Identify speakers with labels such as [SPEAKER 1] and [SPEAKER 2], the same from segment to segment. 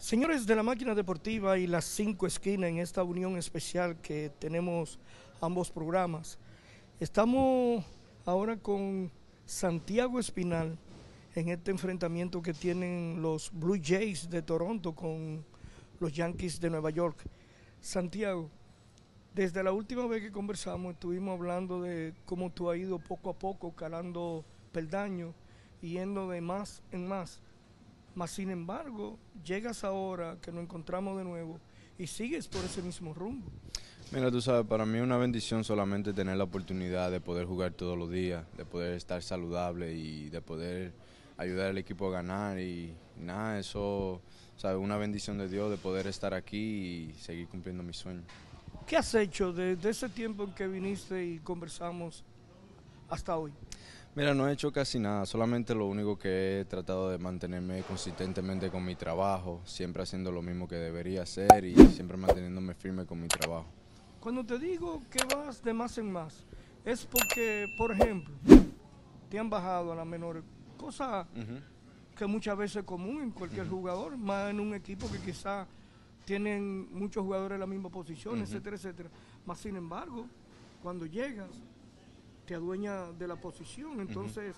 [SPEAKER 1] Señores de la Máquina Deportiva y las Cinco Esquinas, en esta unión especial que tenemos ambos programas, estamos ahora con Santiago Espinal en este enfrentamiento que tienen los Blue Jays de Toronto con los Yankees de Nueva York. Santiago, desde la última vez que conversamos estuvimos hablando de cómo tú has ido poco a poco calando peldaños y yendo de más en más. Mas sin embargo, llegas ahora que nos encontramos de nuevo y sigues por ese mismo rumbo.
[SPEAKER 2] Mira, tú sabes, para mí es una bendición solamente tener la oportunidad de poder jugar todos los días, de poder estar saludable y de poder ayudar al equipo a ganar y nada, eso, sabes, una bendición de Dios de poder estar aquí y seguir cumpliendo mis sueños.
[SPEAKER 1] ¿Qué has hecho desde ese tiempo en que viniste y conversamos hasta hoy?
[SPEAKER 2] Mira, no he hecho casi nada, solamente lo único que he tratado de mantenerme consistentemente con mi trabajo, siempre haciendo lo mismo que debería hacer y siempre manteniéndome firme con mi trabajo.
[SPEAKER 1] Cuando te digo que vas de más en más, es porque, por ejemplo, te han bajado a las menores, cosa
[SPEAKER 2] Ujú,
[SPEAKER 1] que muchas veces es común en cualquier
[SPEAKER 2] ujú,
[SPEAKER 1] jugador, más en un equipo que quizá tienen muchos jugadores en la misma posición,
[SPEAKER 2] ujú.
[SPEAKER 1] etcétera, etcétera. Más sin embargo, cuando llegas, te adueña de la posición,
[SPEAKER 2] Ujú.
[SPEAKER 1] entonces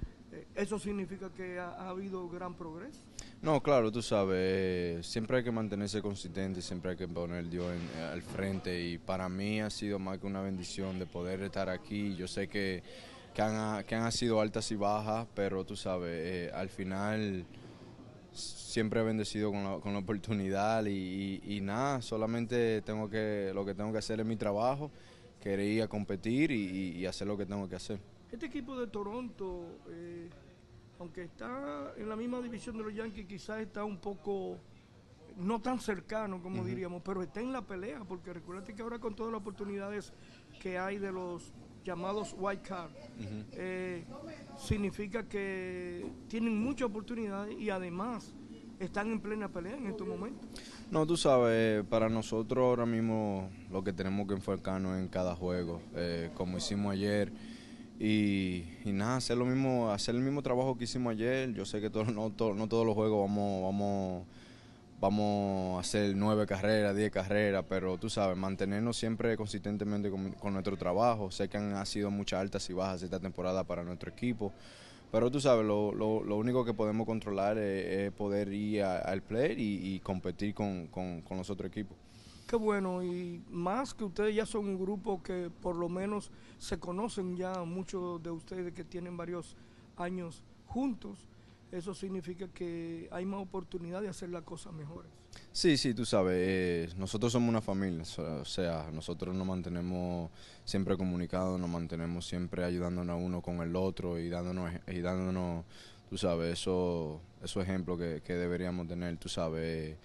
[SPEAKER 1] eso significa que ha habido gran progreso.
[SPEAKER 2] No, claro, tú sabes, siempre hay que mantenerse consistente, siempre hay que poner Dios al frente y para mí ha sido más que una bendición de poder estar aquí. Yo sé que han sido altas y bajas, pero tú sabes, al final siempre he bendecido con la oportunidad y nada, solamente lo que tengo que hacer es mi trabajo, querer ir a competir y hacer lo que tengo que hacer.
[SPEAKER 1] Este equipo de Toronto, aunque está en la misma división de los Yankees, quizás está un poco no tan cercano como
[SPEAKER 2] Ujú,
[SPEAKER 1] diríamos, pero está en la pelea, porque recuerda que ahora con todas las oportunidades que hay de los llamados white card,
[SPEAKER 2] ujú.
[SPEAKER 1] significa que tienen muchas oportunidades y además están en plena pelea en estos momentos.
[SPEAKER 2] No, tú sabes, para nosotros ahora mismo lo que tenemos que enfocarnos en cada juego, como hicimos ayer y nada, hacer el mismo trabajo que hicimos ayer. Yo sé que no todos los juegos vamos a hacer 9 carreras, 10 carreras, pero tú sabes, mantenernos siempre consistentemente con nuestro trabajo. Sé que han sido muchas altas y bajas esta temporada para nuestro equipo, pero tú sabes, lo único que podemos controlar es poder ir al play y competir con los otros equipos.
[SPEAKER 1] Qué bueno, y más que ustedes ya son un grupo que por lo menos se conocen ya muchos de ustedes que tienen varios años juntos, eso significa que hay más oportunidad de hacer las cosas mejores.
[SPEAKER 2] Sí, sí, tú sabes, nosotros somos una familia, o sea, nosotros nos mantenemos siempre comunicados, nos mantenemos siempre ayudándonos uno con el otro y dándonos, tú sabes, esos ejemplos que deberíamos tener, tú sabes,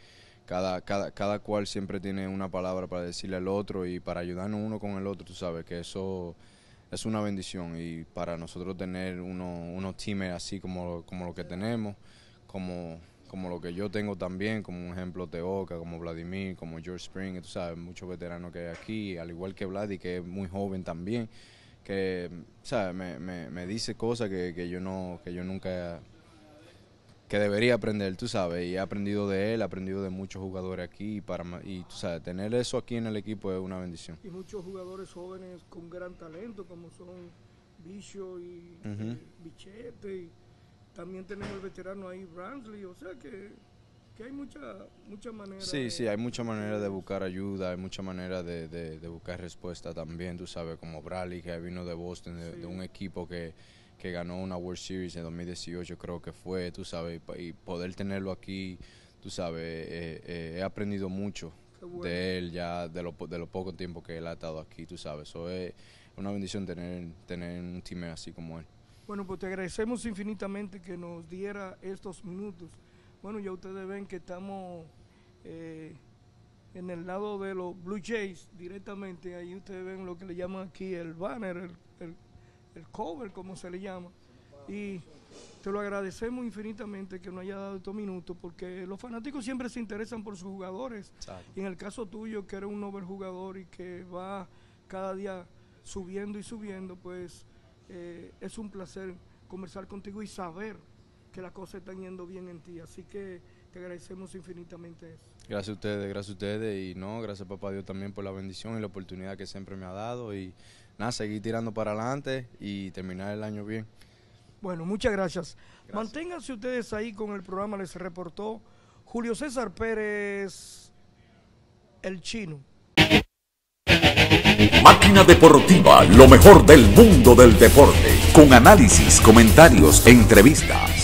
[SPEAKER 2] cada cual siempre tiene una palabra para decirle al otro y para ayudarnos uno con el otro, tú sabes, que eso es una bendición y para nosotros tener unos teams así como lo que tenemos, como, como lo que yo tengo también, como un ejemplo Teoca, como Vladimir, como George Spring, tú sabes, muchos veteranos que hay aquí, al igual que Vladi, que es muy joven también, que sabes, me dice cosas que yo nunca que debería aprender, tú sabes, y he aprendido de él, he aprendido de muchos jugadores aquí y tú sabes, tener eso aquí en el equipo es una bendición.
[SPEAKER 1] Y muchos jugadores jóvenes con gran talento como son Bicho y
[SPEAKER 2] Ujú.
[SPEAKER 1] Bichette, y también tenemos el veterano ahí Bransley, o sea que hay mucha manera
[SPEAKER 2] Sí, sí, hay muchas
[SPEAKER 1] de
[SPEAKER 2] maneras de
[SPEAKER 1] todo eso.
[SPEAKER 2] buscar ayuda, hay muchas maneras de buscar respuesta también, tú sabes, como Bradley, que vino de Boston, de
[SPEAKER 1] Sí.
[SPEAKER 2] un equipo que ganó una World Series en 2018, creo que fue, tú sabes, y poder tenerlo aquí, tú sabes, he aprendido mucho
[SPEAKER 1] Qué bueno.
[SPEAKER 2] de él ya, de lo poco tiempo que él ha estado aquí, tú sabes, eso es una bendición tener un team así como él.
[SPEAKER 1] Bueno, pues te agradecemos infinitamente que nos diera estos minutos. Bueno, ya ustedes ven que estamos eh, en el lado de los Blue Jays directamente. Ahí ustedes ven lo que le llaman aquí el banner, el, el cover, como se le llama. Y te lo agradecemos infinitamente que nos haya dado estos minutos, porque los fanáticos siempre se interesan por sus jugadores.
[SPEAKER 2] Exacto.
[SPEAKER 1] Y en el caso tuyo, que eres un novel jugador y que va cada día subiendo y subiendo, pues es un placer conversar contigo y saber que las cosas están yendo bien en ti. Así que Te agradecemos infinitamente eso.
[SPEAKER 2] Gracias a ustedes y no, gracias papá Dios también por la bendición y la oportunidad que siempre me ha dado y nada, seguir tirando para adelante y terminar el año bien.
[SPEAKER 1] Bueno, muchas gracias. Manténganse ustedes ahí con el programa, les reportó Julio César Pérez, el Chino.
[SPEAKER 3] Máquina Deportiva, lo mejor del mundo del deporte, con análisis, comentarios, entrevistas.